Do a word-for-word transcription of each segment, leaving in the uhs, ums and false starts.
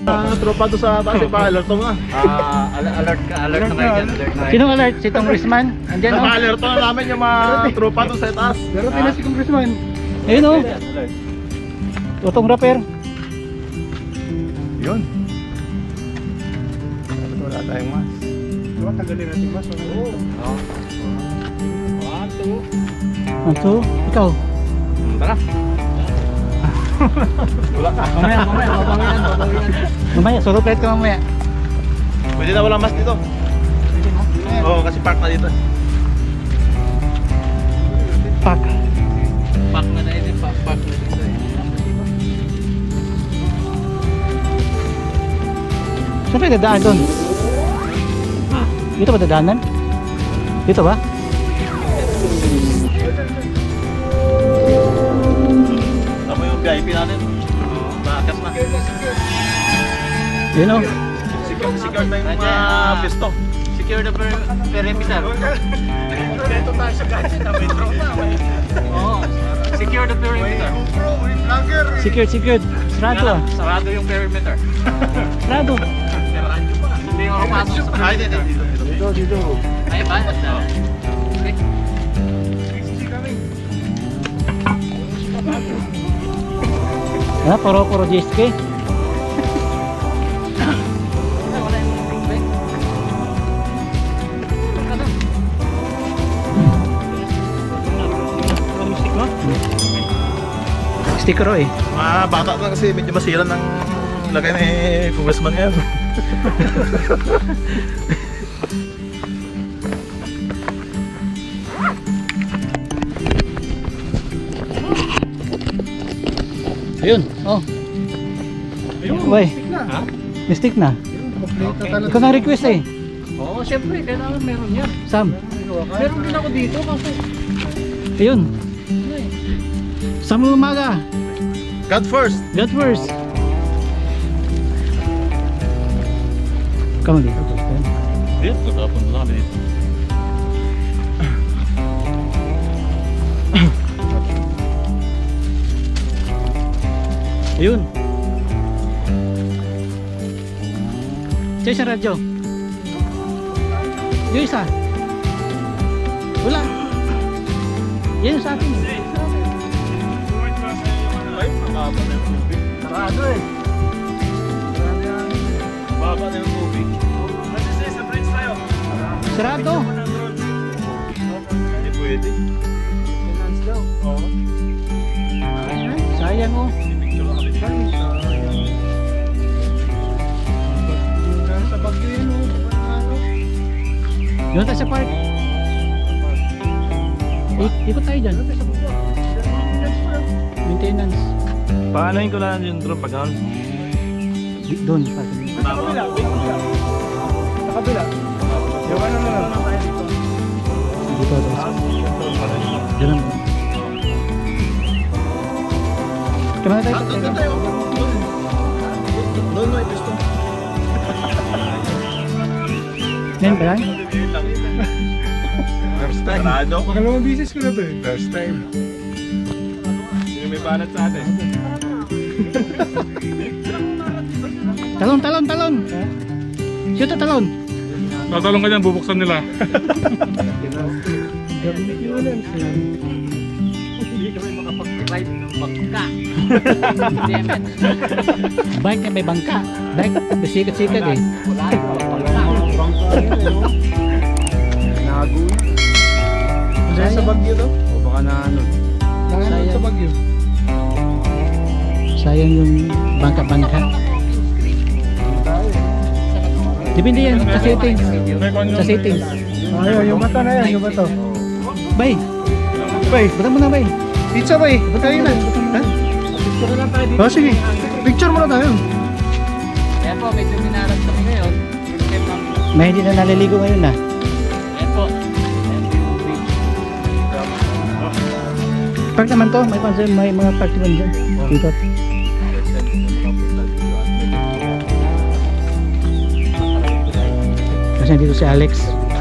Ah, tropa to sa taas, pa-alert mo nga. Ah, alert ka, alert na kayo dyan, alert na kayo. Sinong alert? Si Congressman? Andyan o. Pa-alert na namin yung mga tropa to sa taas. Pero tina si Congressman. Ayun o. Utong rapper. Yun. Wala tayong mas. Diba, tanggalin natin mas. Oo. One, two. Anso, ikaw. Tara. Wala ka. Mamaya, mamaya, babawian, babawian. Mamaya, solo plate ka mamaya. Pwede na walang mas dito. Oo, kasi park na dito. Pak. Pak na na yun, pak, pak na dito. Saan pa dadaan doon? Dito ba dadaanan? Dito ba? Tama yung V I P natin. Baakas na. Yun o. Secure, secure na yung mga pisto. Secure the per perimeter. Dito tayo sa gadget. May drone na. Oo. Secure the perimeter. Secured, secured. Sarado ah. Sarado yung perimeter. Sarado. Hindi yung pasok sa Ay, dito, dito. Dito, dito. Ay ba? Okay. Ah, puro puro J S K. Wala yung ring. Sticker o eh. Ah, bata na kasi medyo masira ng lagay ni Congressman ngayon. Ayun, oh. Ayun, Uy. stick na. Ha? May stick na. Complete na talaga. Ikaw na request eh. Oo, syempre, kailangan meron yan. Sam. Meron din ako dito kasi. Ayun. Ano eh. Sam umaga. God first. God first. Kamu dito. Dito, tapon na kami dito. Ayun. Siya sa radyo. Yung isa. Wala. Yan yung sa akin. Sarado eh. Baba na yung tubig. Sa bridge tayo. Sarado. Hindi pwede. Finance daw. Oo. Sayang oh. Picture lang kami dito. Sa Baguio yun, oh. Doon tayo sa park. Ik ikot tayo dyan. Maintenance. Paanahin ko na yung drone pag ano. Di- Doon. pa. Sa kabila, wait mo siya. Sa kabila. Yung ano na lang. Dito. Dito. Diyan lang. Kaya na tayo. Ah, doon tayo. Doon. Doon mo ipisto. Yan ba yan? First time. Sarado. Pangalawang bisis ko na to eh. First time. Sino may banat sa atin? Talon, talon, talon. Shoot talon. Tatalong ka dyan, bubuksan nila. Hindi kami makapag-ride ng bangka. Damn it. Bike na may bangka. Bike, basikat-sikat eh. Wala wala. Bangka yun eh, oh. Nago yun. Sayang. Sa Baguio to? O baka na ano. Nanganon sa Baguio. Sayang yung bangka-bangka. Depende yan sa settings. Sa settings. Ayun, yung mata na yan, yung mata. Bay, Bay, butang mo na bay. pizza bay, tayo na. Ha? Picture lang tayo dito. Oh, sige. Picture muna tayo. Ayan po, medyo minarap kami ngayon. First time lang. May hindi na naliligo ngayon na. Ayan po. Ayan po yung bridge. Park naman to, may pansin, may mga park naman dyan. Dito. Kasi dito si Alex.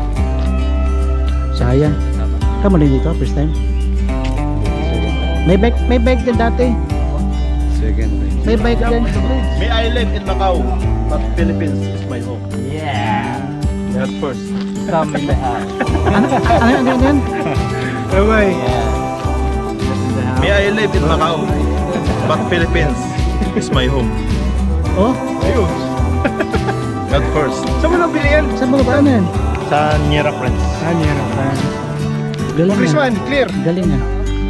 Sayang. Kamu rin dito, first time. May bike, may bike din dati. Second time. May bike din. May I live in Macau, but Philippines is my home. Yeah. That first. Come in the house. Ano, ano, ano, ano yan? Bye-bye. May I live in Macau, but Philippines is my home. Oh, Ayun. That first. Saan mo nabili yan? saan mo ba ano yan? Sa Niera Friends. Ah, niya na. Galing Chris yan. man, clear. Galing yan.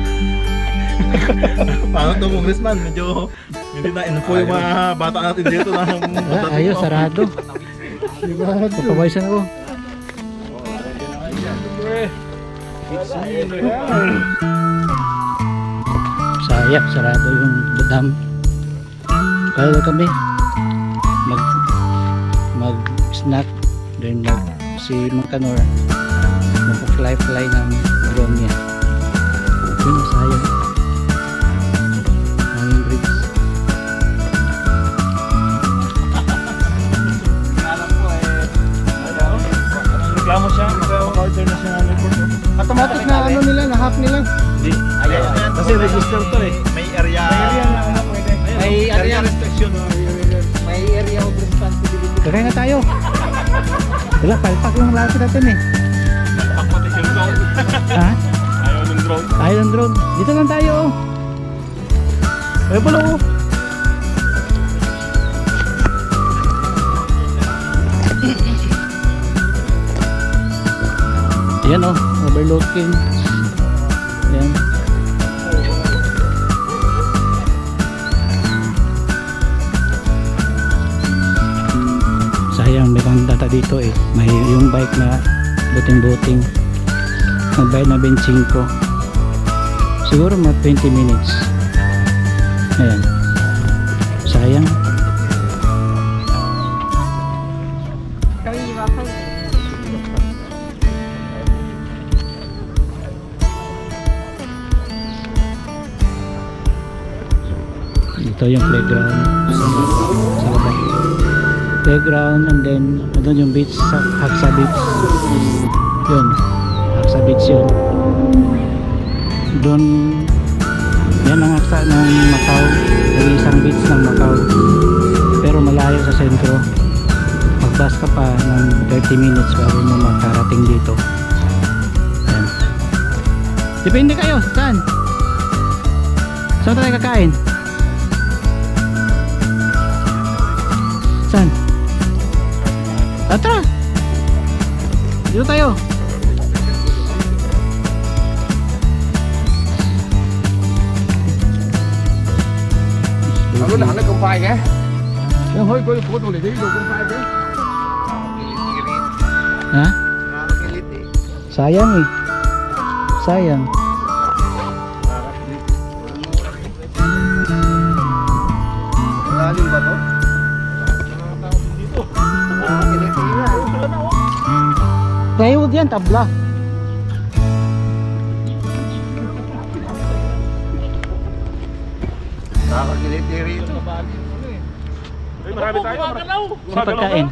Paano ito Congressman? Medyo hindi na info yung mga bata natin dito na Wala, ayos, sarado. Papawisan ako. Sayang, sarado yung dam. Kaya kami mag mag snack then mag si Mangkanor mag-fly fly ng drone niya. Yun, sayang. Hanging bridge. Reklamo siya, mag-order na siya ng report. Automatic na ano nila, na half nila. Hindi. Ayan, kasi register to eh. May area. May ano Area yan? restriction. May area of responsibility. Kakain na tayo. Wala, palpak lang lahat natin eh. Ha? Ayaw ng drone. Tayo ng drone. Dito lang tayo oh. Ay pala oh. Yan oh, overlooking. Yan. Sayang may pang data dito eh. May yung bike na buting-buting. Nagbayad na benching ko. Siguro mga twenty minutes. Ayan. Sayang. Ito yung playground sa labas. Playground and then doon yung beach sa Haksa Beach. Yun. Haksa Beach yun. Doon yan ang aksa ng Macau. Yung isang beach ng Macau. Pero malayo sa sentro. Magbus ka pa ng thirty minutes bago mo makarating dito. Yan. Depende kayo. Saan? Saan tayo kakain? Saan? Ah, tara! Dito tayo! Ano na, ano kung pahay ka? Yung hoy ko yung photo ulit, yung kung pahay ka? Ha? Sayang eh. Sayang. Malalim ba to? Plywood yan, tabla. Nakakiliti rito. Ay, marami tayo. Sa pagkain.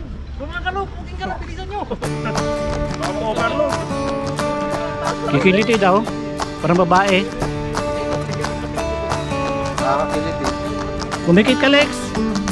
Kikiliti daw. Parang babae. Nakakiliti. Kumikit ka, Lex.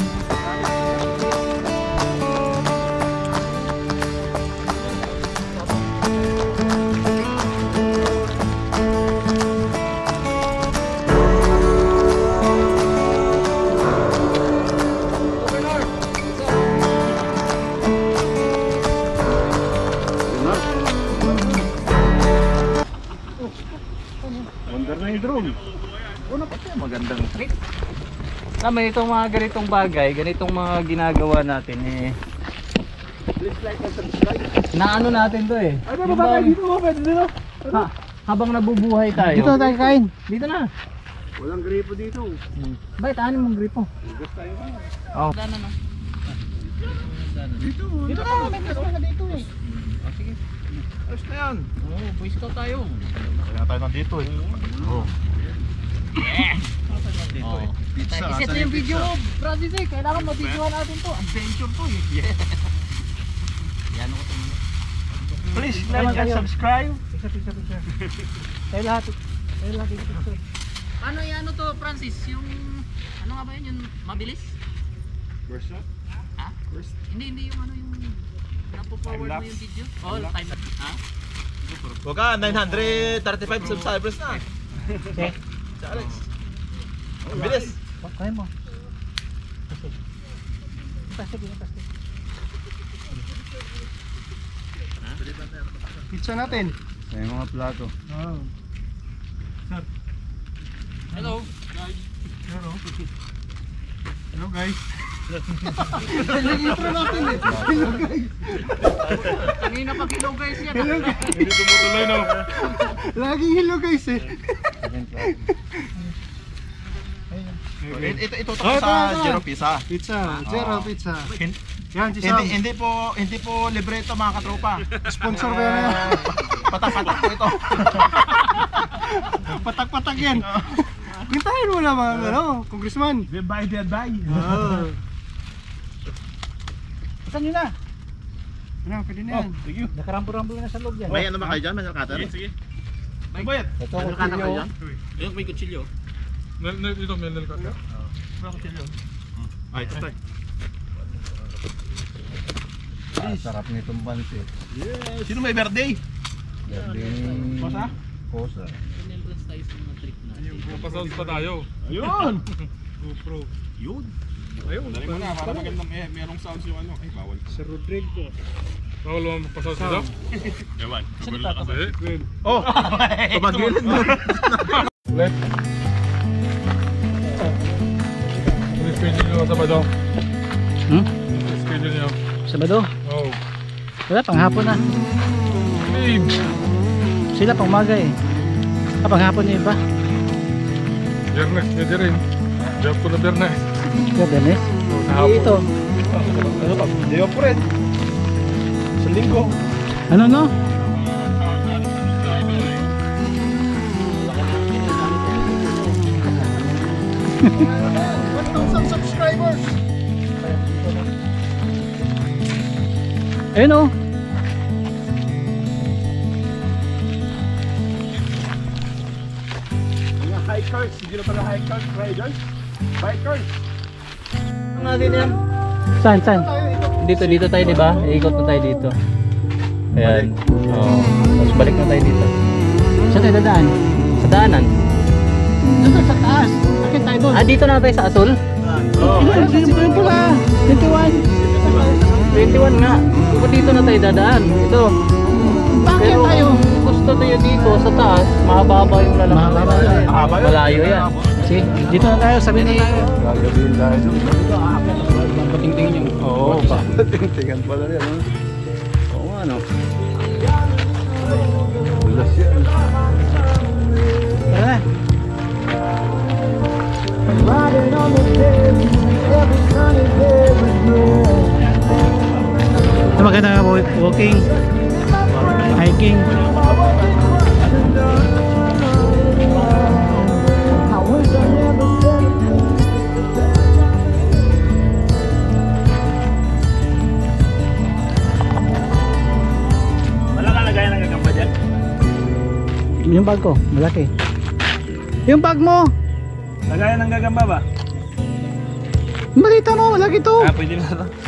Wonder na yung drone. Una pa siya, magandang trick. Tama, itong mga ganitong bagay, ganitong mga ginagawa natin eh. Please like and subscribe. Naano natin to eh. Ay, ba ba dito mo? Pwede dito. Ha, habang nabubuhay tayo. Dito tayo kain. Dito na. Walang gripo dito. Bakit ano mong gripo? Gusto tayo ba? Oh. Dito. Dito na, may mas mga dito eh. Ayos na yan. Oo, oh, boy scout tayo. Kaya tayo nandito eh. Oo. Nandito eh. Pizza. Kasi ito yung video ko, Francis eh. Kailangan mabidyohan natin to. Adventure to eh. Yeah. Yan ako ito. Please like and subscribe. Tayo lahat. Tayo lahat dito. Ano yung ano to, Francis? Yung ano nga ba yun? Yung mabilis? First shot? Ha? First? Hindi, hindi yung ano yung napo-forward mo Time-lapse. yung video. Oh, time lapse. Ha? Huwag ka, nine hundred thirty-five subscribers na. Okay. Si Alex. Ang bilis. Kaya mo. Plastic, plastic, plastic. Pizza natin. Sa mga plato. Oh. Hello. Hello. Hello guys. Intro natin eh. Hello guys. Kanina pa hello guys yan. Hello guys. Hindi tumutuloy no. Laging hello guys eh. Ito, ito, ito, Oh, ito, sa ito. Zero Pizza. Pizza. Zero pizza. Hin- Yan, si Sam. Hindi, hindi po, hindi po libre ito mga katropa. Sponsor ba yan? Patak-patak po ito. Patak-patak yan. Kintahin mo naman, ano, congressman. Bye bye bye. Oo. Saan nyo na? Ano, pwede na yan. Thank you. Nakarambo-rambo na sa loob yan. May ano ba kayo dyan? May cutter? Sige, sige. May bayad. Ito, May cutter kayo dyan? Yung may kutsilyo. Nel, nel, ito may nilkata. May kutsilyo. Ay, ito tayo. Sarap nitong pansit. Sino may birthday? Galing. Kosa? Kosa. Remembrance tayo sa mga trip natin. Papasounds pa tayo. Ayun! GoPro. Yun! Ayun. Dali mo na, para magandang eh, merong sounds yung ano. Ay, bawal. Sa Rodrigo. Bawal mo magpasounds dito? Ewan. Gugulo na kasi. Oh! Tumagilin mo. Let. Ano schedule nyo sa Sabado? Hmm? Ano schedule nyo? Sabado? Oh. Wala, panghapon na. Babe! Sila pang umaga eh. Ah, panghapon yung iba. Biyernes, pwede rin. Job ko na Biyernes. Kaya Dennis? Sa hapon. Ito. Ano pa? Day off po rin. Sa linggo. Ano no? one thousand subscribers. Ayun oh. Mga hikers. Hindi na pala hikers, riders. Bikers. Ano natin yan? Saan, saan? Dito, dito tayo, di ba? Ikot na tayo dito. Ayan. Oo. Tapos balik na tayo dito. Saan tayo dadaan? Sa daanan. Doon sa taas. Akin tayo doon. Ah, dito na tayo sa Asul? Oh. Yung yung pula. twenty-one. twenty-one nga. Kung dito na tayo dadaan. Ito. Bakit Pero tayo? kung gusto tayo dito sa taas, mahaba yung lalakad. Mahaba yun. Mahaba yun. Malayo yan. Sige, dito na tayo. Sabi na tayo. Gagabihin tayo doon. Patingting niyo. Oo, patingtingan pala yan. Oo nga no. Bulas yan. Tara na. Ito maganda nga walking, hiking. Wala ka lagayan ng gagamba dyan? Yung bag ko, malaki. Yung bag mo! Lagayan ng gagamba ba? Balita mo, malaki to! Ah, pwede na lang.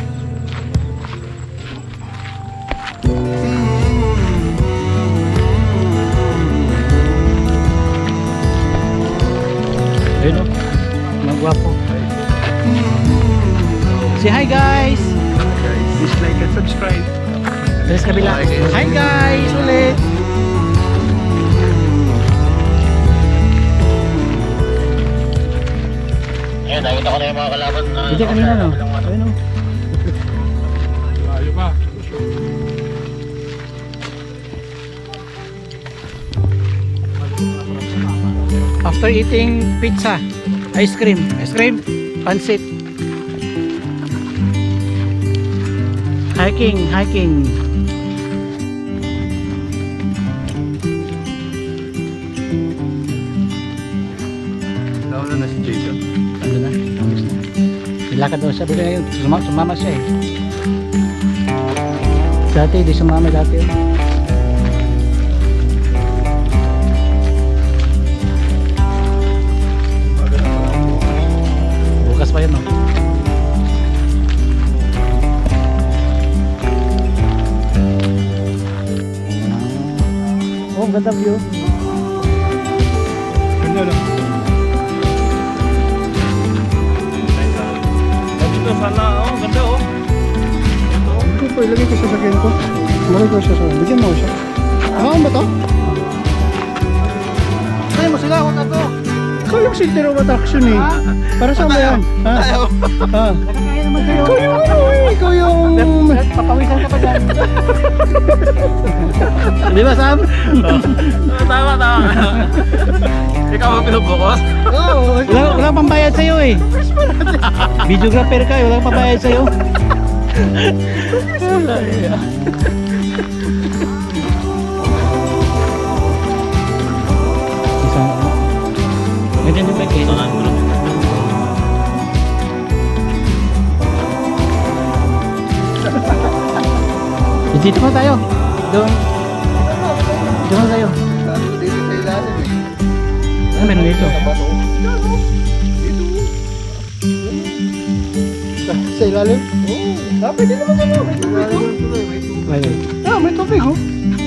Ayun o, magwapo. Say hi guys! Please like and subscribe. Sa kabila. Hi guys! Ulit! Ayun, nakita ko na yung mga kalaban na... Hindi kanina no? Ayun o. Layo pa. After eating pizza, ice cream, ice cream, pansit. Hiking, hiking. Nauna na si Jacob. Ano na? Tapos na. Nilakad daw siya. Bigla yun. Sumama, sumama siya eh. Dati, di sumama dati. pa yan, oh. Oh, ang ganda view. Ganda lang. Dito sana, oh, ganda oh. Ito po, ilagay ko sa sakyan ko. Ilagay ko siya sa... Bigyan mo siya. Ako ba to? Kaya mo sila, huwag na to. Ikaw yung center of attraction eh. Para saan ba yan? Ha? Ha? Nakakaya naman kayo. Ikaw yung ano eh. Ikaw yung... Papawisan ka pa dyan. Di ba, Sam? Tama, tama. Ikaw ang pinupukos? Oo. Wala, wala pang bayad sa'yo eh. Videographer ka eh, wala pang bayad sa'yo. Ganyan yung back eh. Dito pa tayo. Doon. Dito pa tayo. Dito sa ilalim eh. Ano meron dito? Sa ilalim? Oo. Ah, pwede naman ano. May tubig oh. Wait, wait. Ah, may tubig oh.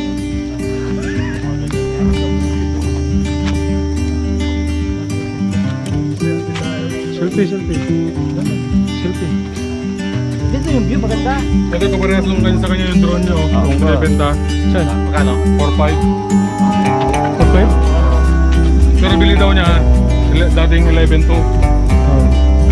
Selfie, selfie. Selfie. Dito yung view, maganda. Ito ko parehas lang kayo sa kanya yung drone nyo. Kung binibenta. Saan? Magkano? four five. Okay. Pero bili daw niya. ele- Dating eleven two. Oh.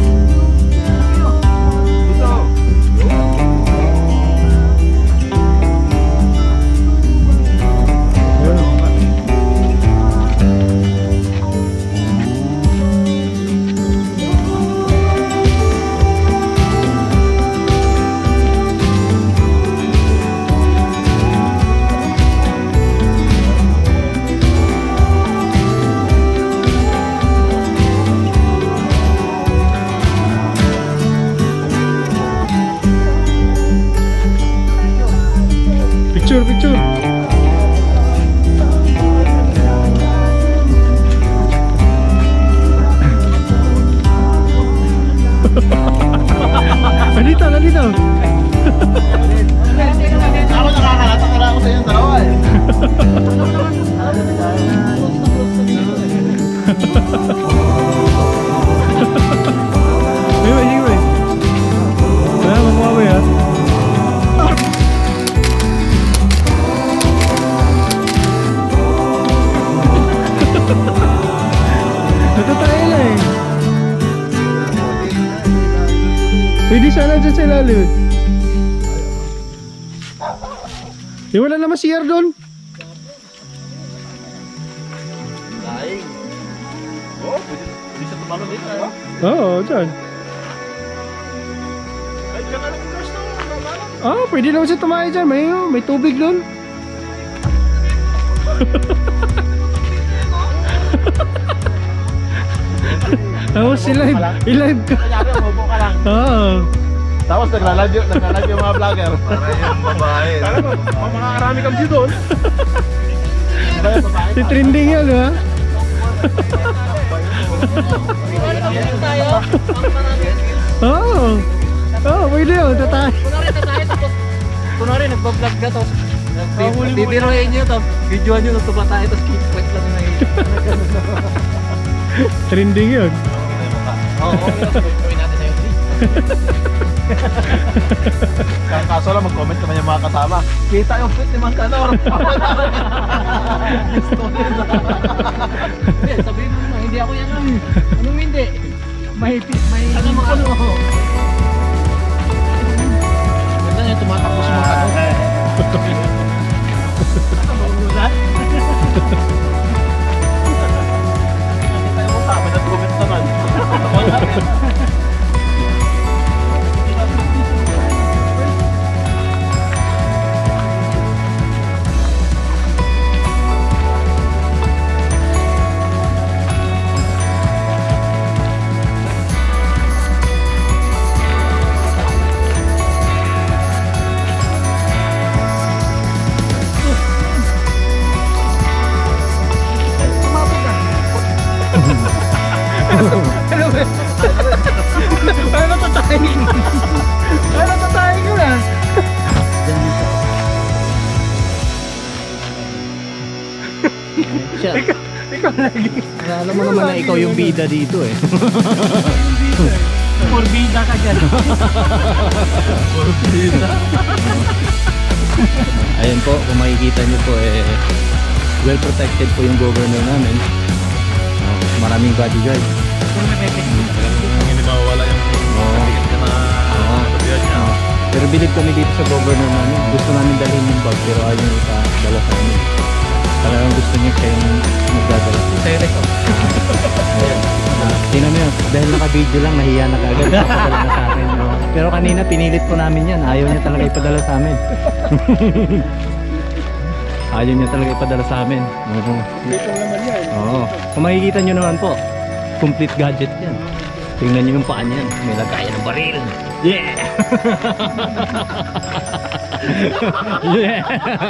Picture, picture. Nandito, nandito. Ako nakakalata ka lang ako sa iyong dalawa eh. May may may. Wala magmamay ha. Natatayo na eh. Pwede sana dyan sa ilalim. Eh, wala naman C R doon. Laing. Oh, pwede, pwede siya tumalo dito eh. Oo, dyan. Ay, diyan ka lang yung gusto. Ah, pwede naman siya tumayo dyan. May, may tubig doon. Tapos i-live, i-live ka. Kanyari, umupo ka lang. Oo. Tapos naglalagyo, naglalagyo yung mga vlogger. Para yung babae. Para makakarami kang view doon. Diba yung babae? Si trending yan, ha? Oo. Oo, pwede yun. Tatay. Kunwari tatay, tapos kunwari nagbablog ka, tapos bibiroin nyo, tapos videoan nyo, tapos tumatay, tapos kikwet lang na yun. Trending yun. Oo, gawin natin na yun. Kaso lang, mag-comment naman yung mga kasama. Kita yung fit ni Mang Kanor. Hindi, sabihin mo naman, hindi ako yan lang. Anong hindi? May, may, ano mga ano? Ganda niya, tumatakbo si Mang Kanor. Ano, magulat? Kita yung kasama, nag-comment naman. Alam mo naman na ikaw yung bida dito eh. For bida ka dyan. Ayan po, kung makikita nyo po eh, well protected po yung governor namin. Oh, maraming bodyguard. Hindi mawawala yung ticket niya na kabiyan niya. Oh. Pero bilib kami dito sa governor namin. Gusto namin dalhin yung bag pero ayaw yung ipadala sa amin. Talagang gusto niya siya yung magdadala. Serious oh. Ayan. Ah, tingnan mo yun, dahil naka-video lang, nahiya na kagad. Ipadala na sa akin. Oh. Pero kanina pinilit po namin yan. Ayaw niya talaga ipadala sa amin. Ayaw niya talaga ipadala sa amin. Oo. Oo. Kung makikita nyo naman po, complete gadget yan. Tingnan nyo yung paa niyan. May lagayan ng baril. Yeah! Yeah!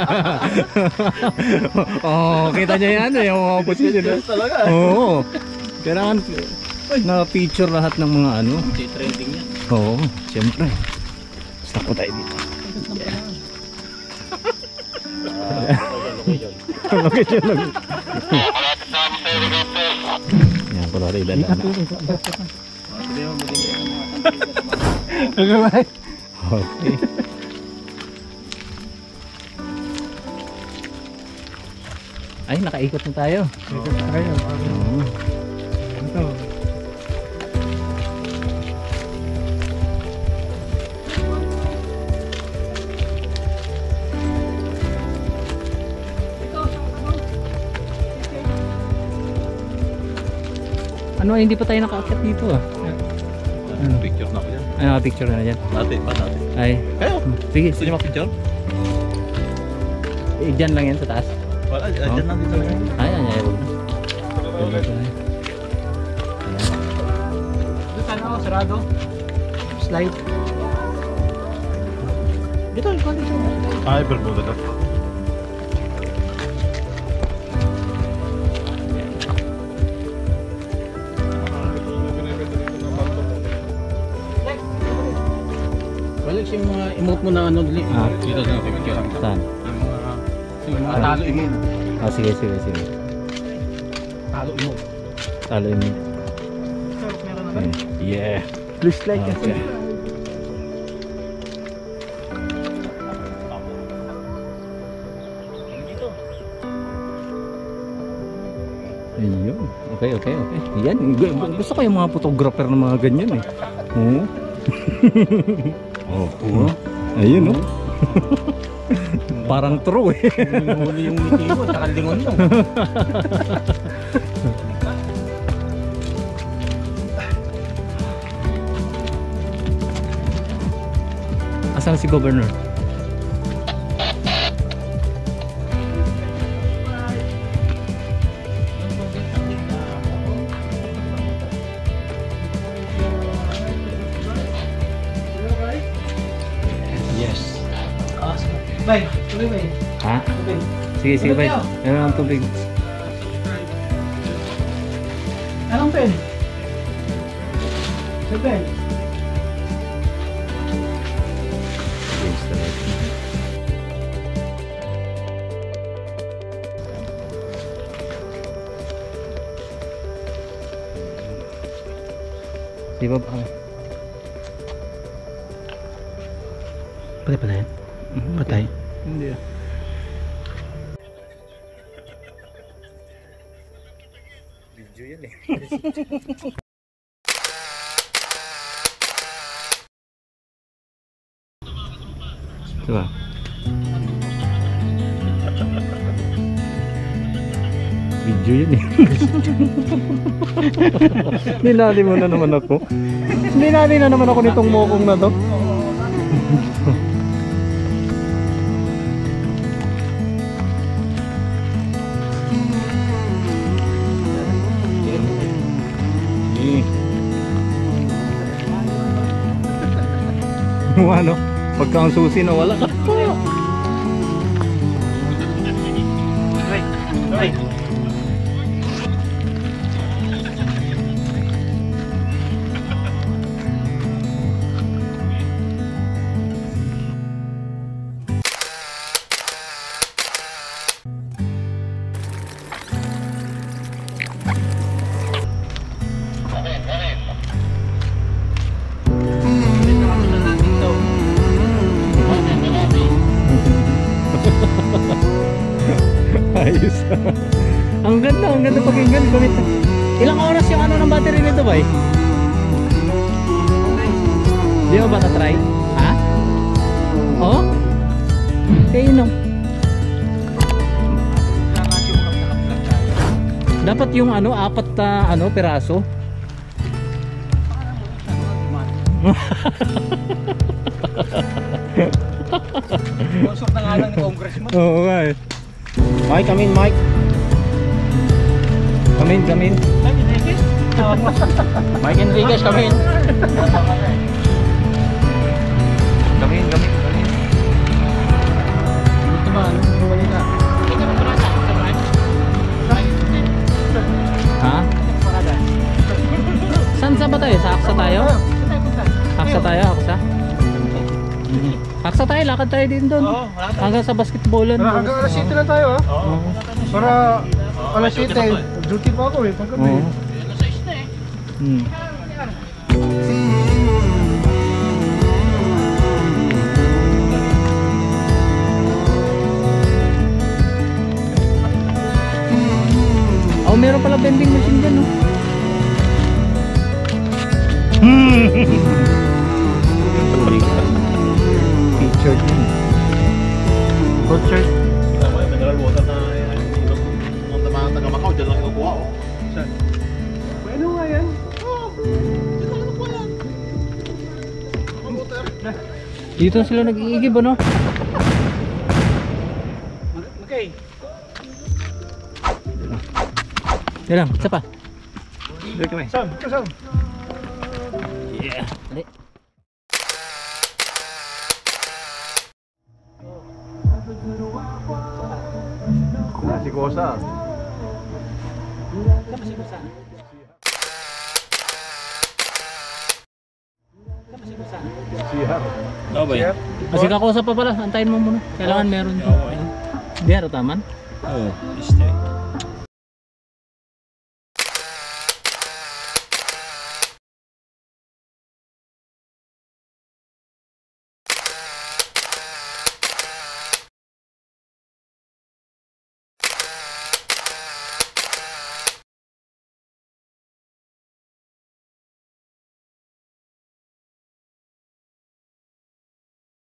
Oh, kita nyo yan eh. Yung mga position. Oo. Kailangan na-feature lahat ng mga ano. Trending yan. Oo, siyempre. Stop po tayo dito. Location lang. Yan, pala rin dala na. Okay. Ay, nakaikot na tayo. Ikot na tayo. Oo. Ito. Ano, hindi pa tayo nakaakyat dito ah. Ano? Picture na ako dyan. Ay, naka-picture na dyan. Dati pa dati. Ay. Kayo? Sige. Gusto niyo ma-picture? Eh, dyan lang yan sa taas. Wala, dyan lang dito lang. Ay, ay, ay. Wag na. Doon sana ako, sarado. Slide. Dito, ikaw dito. Ay, Bermuda na. Balik yung mga emote mo na ano dali. Ah. Dito sa picture. Saan? Yung mga talo emote. Ah, sige, sige, sige. Talo emote. Talo yun. Yeah. Please like Okay. Ayun. Okay, okay, okay. Yan. Gu- Gusto ko yung mga photographer na mga ganyan eh. Oo. Oh, oo. Ayun, oh. Parang true eh. Huli yung ngiti mo, nakalingon mo. Asan si Governor? Yes. Bay, tuloy bay. Ha? Sige, sige, bay. Meron ang tubig. Anong pen? Sa pen? Di ba ba? Patay pala yan? Patay? Hindi ah. Video yan eh. Diba? Video yan eh. Ninali mo na naman ako. Ninali na naman ako nitong mokong na to. Ano? Pagka ang susi na wala ka. Bay. Ayos. Ang ganda, ang ganda pakinggan. Kulit. Ilang oras yung ano ng battery nito ba eh? Di mo ba na-try? Ha? Oo? Kaya yun o. Dapat yung ano, apat na ano, peraso. Sponsor na nga lang ni Congressman. Oo nga eh. Mike, come in, Mike. Come in, come in. Mike Enriquez, come in. Come in, come in, come in. Ito ba? Anong balita? Ha? Saan sa ba tayo? Sa Aksa tayo? Aksa tayo, Aksa? Aksa tayo, lakad tayo din doon. Hanggang sa basketballan. Tara, hanggang alas siyete lang tayo ha. Oo. Para alas siyete, duty pa ako eh, paggabi. Oo. Hmm. Oh, meron pala vending machine dyan, no? Featured yun. Good shirt. Tama yun, mineral water na yung mga taga-Macau, dyan lang nakuha oh. Saan? Bueno nga yan. Oo, dyan lang nakuha yan. Water. Dito sila nag-iigib, ano? Okay. Yan lang, isa pa. Dito kami. Sam, ito Sam. Yeah. Dali. Ah, si Kosa. Dapat si Kusan. Dapat si Kusan. Sihar. Ano ba yun? Kasi kakosa pa pala, antayin mo muna. Kailangan meron. Diyan, taman? Oo, este.